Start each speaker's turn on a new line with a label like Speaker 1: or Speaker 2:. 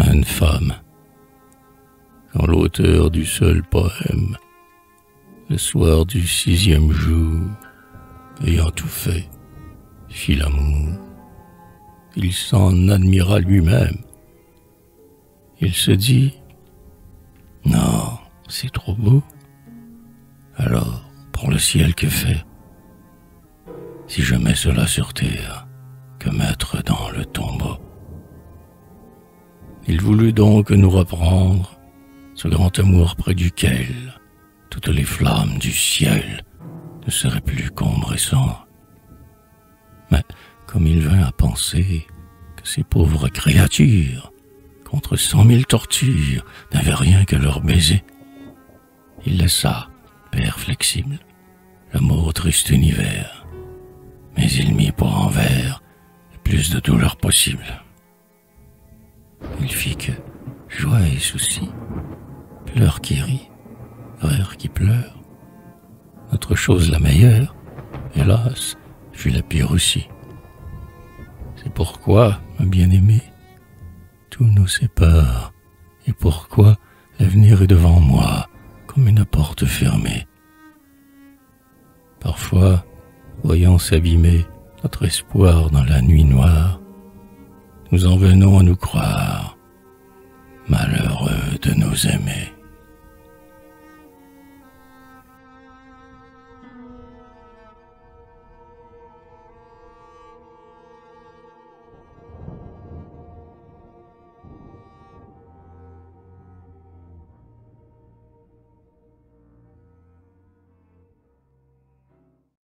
Speaker 1: sainte femme. Quand l'auteur du seul poème, le soir du 6e jour, ayant tout fait, fit l'amour, il s'en admira lui-même. Il se dit « Non, c'est trop beau. Alors, pour le ciel que fait, si je mets cela sur terre, que mettre dans le tombeau ?» Il voulut donc nous reprendre ce grand amour près duquel toutes les flammes du ciel ne seraient plus combressants. Mais comme il vint à penser que ces pauvres créatures, contre 100 000 tortures, n'avaient rien que leur baiser, il laissa, père flexible, l'amour au triste univers, mais il mit pour envers le plus de douleur possible. Il fit que joie et souci, pleurs qui rient, rire qui pleure. Notre chose la meilleure, hélas, fut la pire aussi. C'est pourquoi, ma bien-aimée, tout nous sépare, et pourquoi l'avenir est devant moi, comme une porte fermée. Parfois, voyant s'abîmer notre espoir dans la nuit noire, nous en venons à nous croire malheureux de nous aimer.